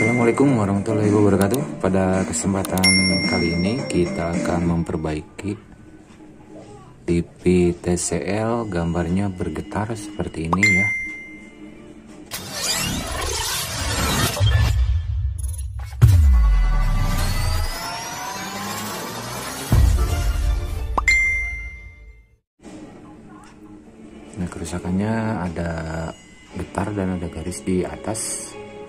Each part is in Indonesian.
Assalamualaikum warahmatullahi wabarakatuh. Pada kesempatan kali ini kita akan memperbaiki TV TCL, gambarnya bergetar seperti ini ya. Nah, kerusakannya ada getar dan ada garis di atas.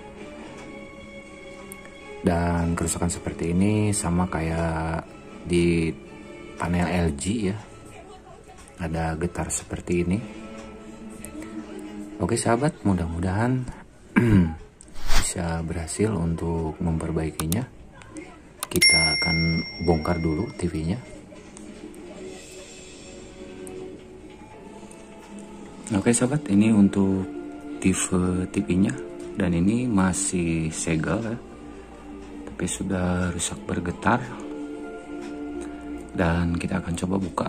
Dan kerusakan seperti ini sama kayak di panel LG ya, ada getar seperti ini. Oke sahabat, mudah-mudahan bisa berhasil untuk memperbaikinya. Kita akan bongkar dulu TV-nya. Oke sahabat, ini untuk TV-nya, dan ini masih segel ya, tapi sudah rusak bergetar, dan kita akan coba buka.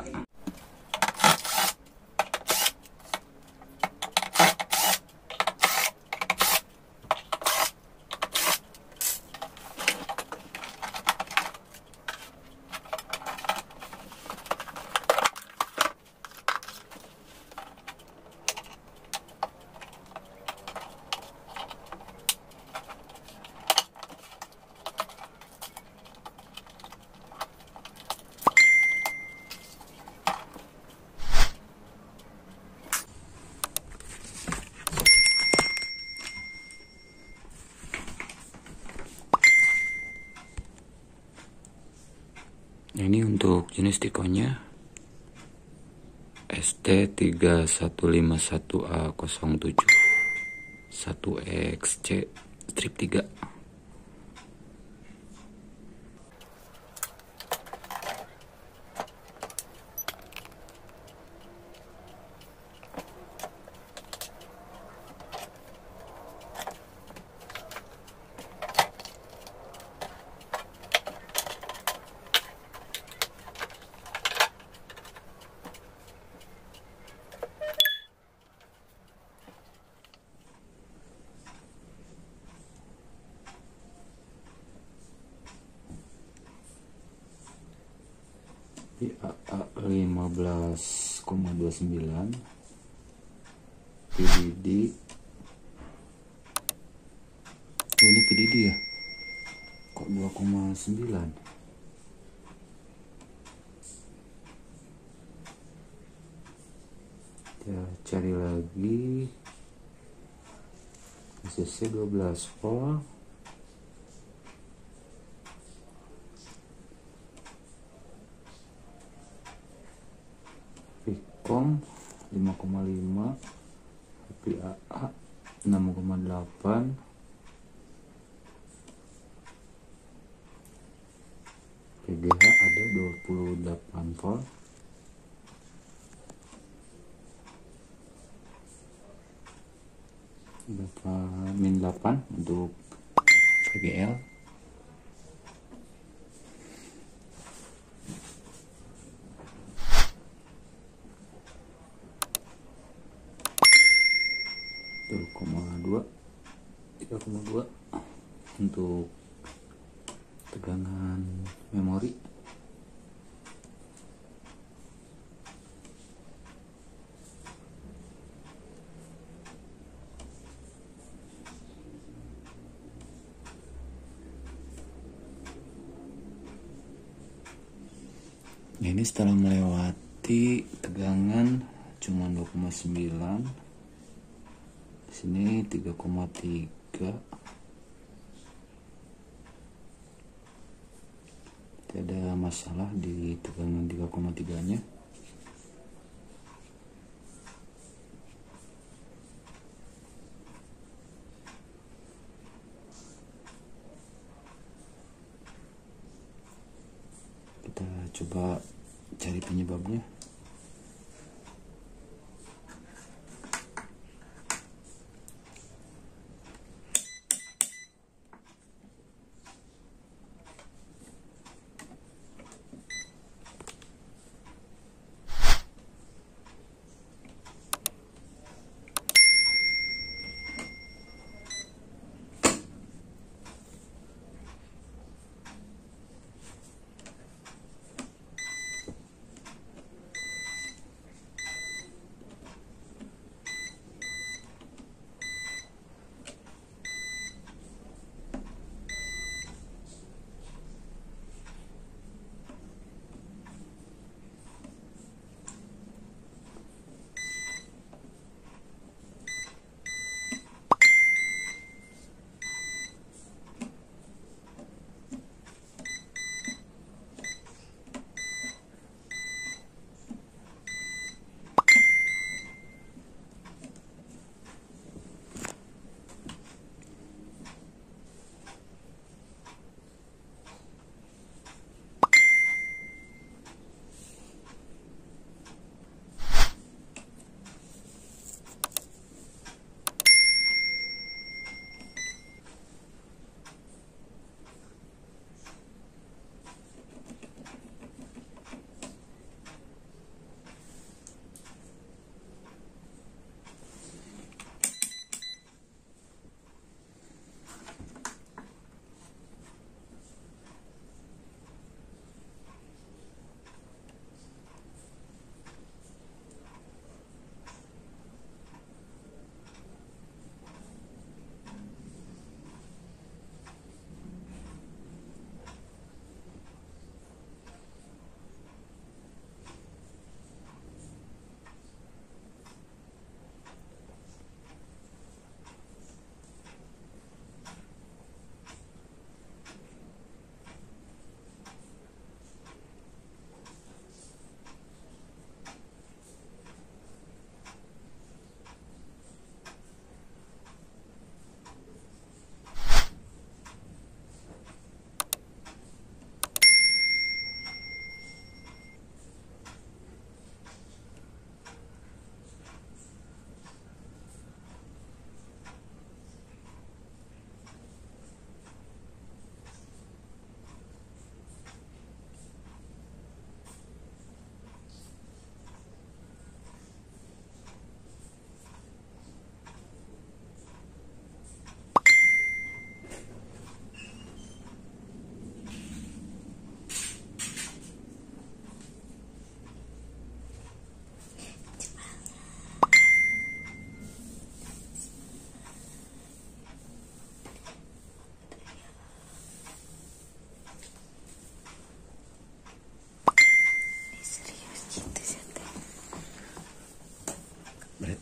Ini untuk jenis tikonya ST3151A07 1XC strip 3. AA 15,29 PDD. Ini PDD ya, kok 2,9. Ya, cari lagi. ACC 12 volt. Vicom 5,5, HPAA 6,8, PGH ada 28 volt, min 8 untuk PGL. Tiga koma dua untuk tegangan memori. Ini setelah melewati tegangan cuma 2,9, sini 3,3. Tidak ada masalah di tegangan 3,3 nya. Kita coba cari penyebabnya.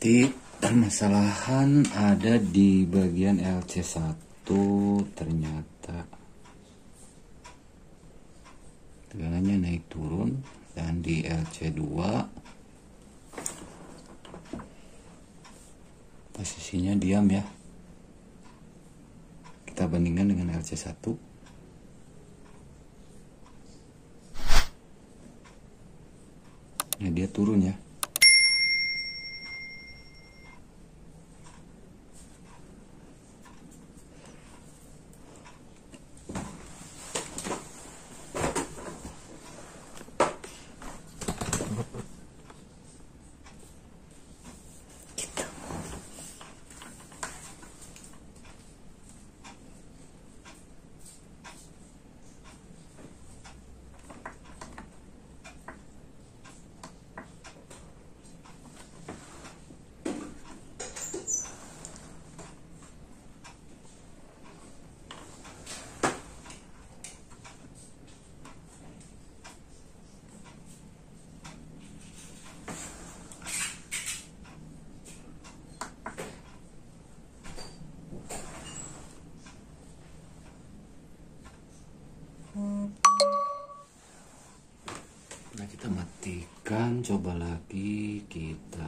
Berarti permasalahan ada di bagian LC1 ternyata. Tegangannya naik turun, dan di LC2 posisinya diam ya. Kita bandingkan dengan LC1. Nah, dia turun ya. Nah, kita matikan, coba lagi kita.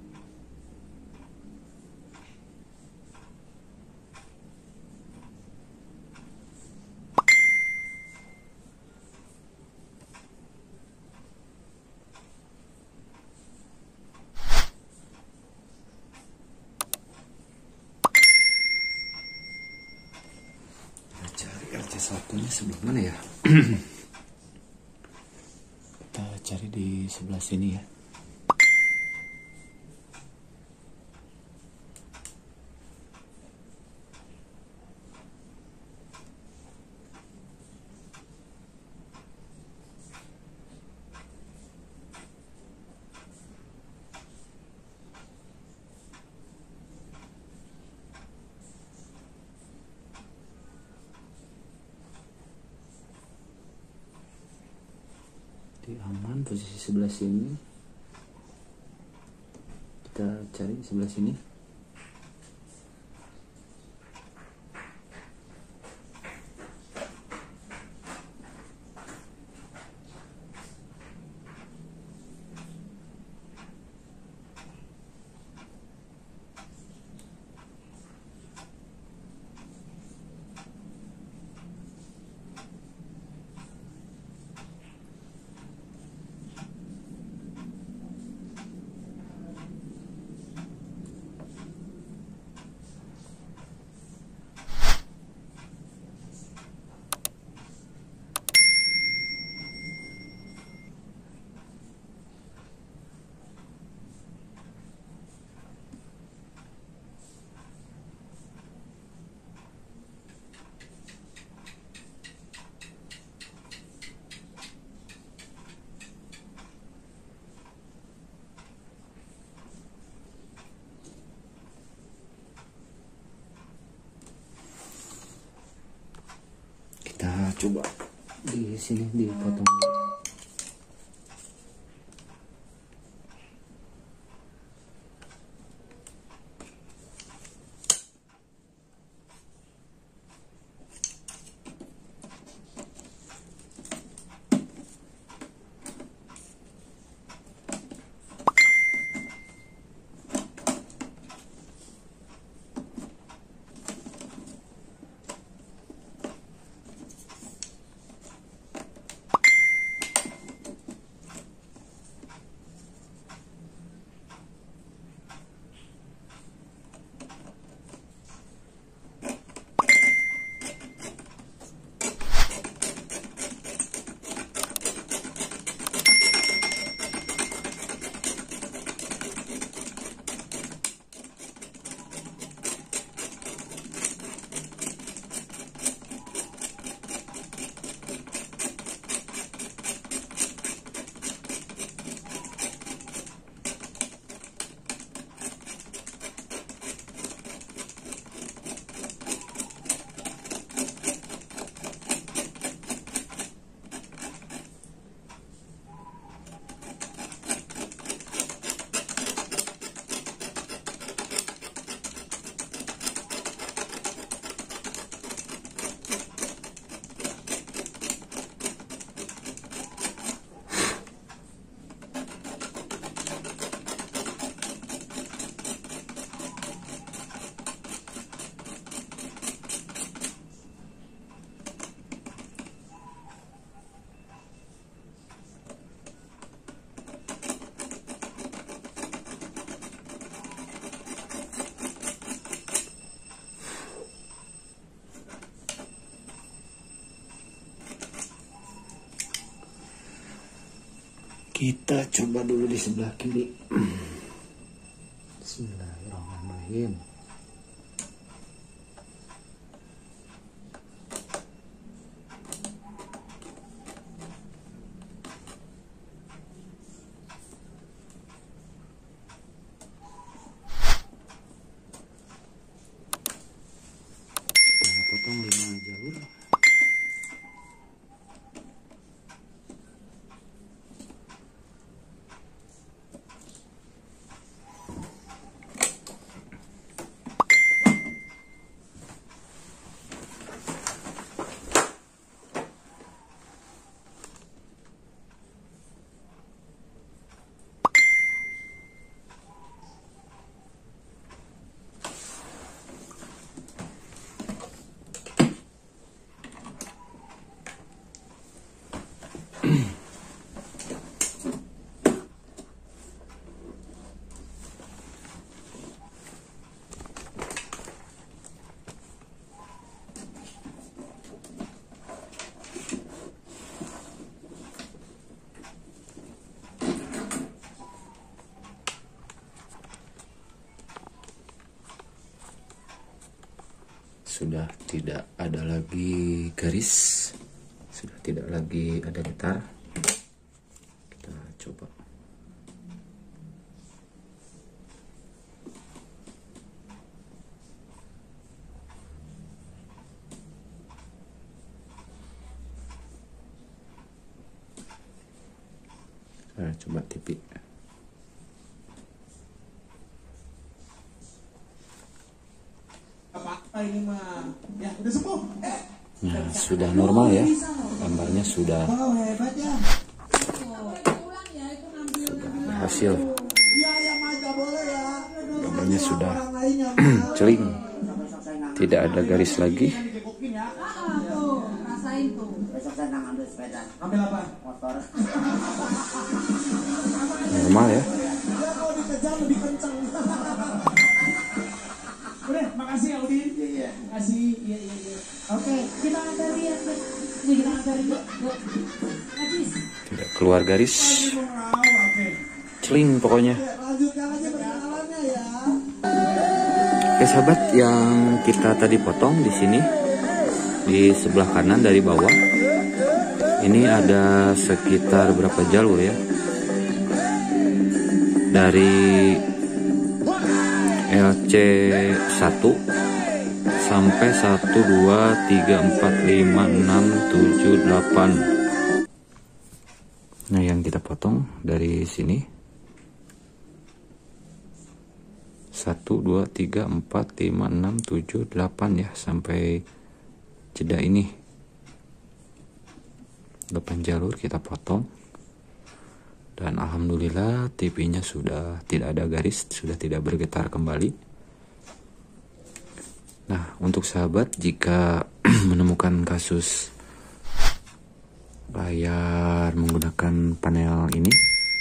Kita cari LC1-nya sebelah mana ya? Kita cari di sebelah sini ya. Di aman posisi sebelah sini. Kita cari di sebelah sini. Kita coba di sini dipotong. Kita coba dulu di sebelah kiri. Bismillahirrahmanirrahim. Kita potong 5 jalur. Sudah tidak ada lagi garis, sudah tidak lagi ada getar. Kita coba. Saya coba tipik. Ini mah ya udah sembuh. Nah, sudah normal ya, gambarnya sudah hasil, gambarnya sudah celing, tidak ada garis lagi. Normal ya. Udah, makasih ya Udin. Iya. Makasih. Iya. Oke, kita antar dia. Kita antar dia. Habis. Tidak keluar garis. Celing pokoknya. Lanjutkan aja perkenalannya ya. Oke sahabat, yang kita tadi potong di sini di sebelah kanan dari bawah. Ini ada sekitar berapa jalur ya? Dari LC1 sampai 1 2 3 4 5 6 7 8. Nah, yang kita potong dari sini 1 2 3 4 5 6 7 8 ya, sampai jeda ini 8 jalur kita potong. Dan alhamdulillah TV-nya sudah tidak ada garis, sudah tidak bergetar kembali. Nah, untuk sahabat jika menemukan kasus layar menggunakan panel ini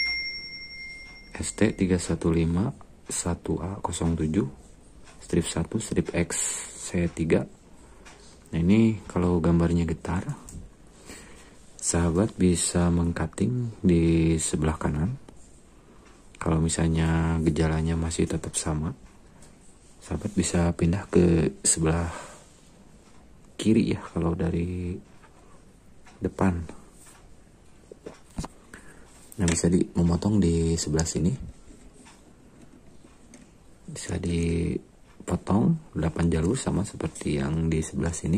ST315 1A07 strip 1 strip X C3. Nah, ini kalau gambarnya getar, sahabat bisa mengcutting di sebelah kanan. Kalau misalnya gejalanya masih tetap sama, sahabat bisa pindah ke sebelah kiri ya kalau dari depan. Nah, bisa memotong di sebelah sini, bisa dipotong 8 jalur sama seperti yang di sebelah sini.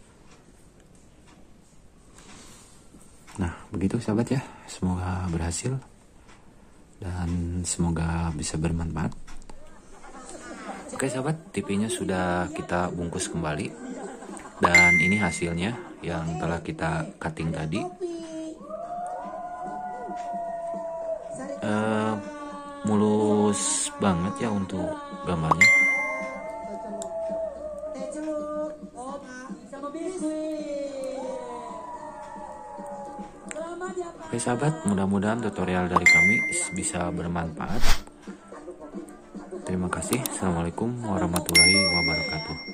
Nah, begitu sahabat ya, semoga berhasil dan semoga bisa bermanfaat. Oke sahabat, TV-nya sudah kita bungkus kembali dan ini hasilnya yang telah kita cutting tadi. Mulus banget ya untuk gambarnya. Oke sahabat, mudah-mudahan tutorial dari kami bisa bermanfaat. Terima kasih. Assalamualaikum warahmatullahi wabarakatuh.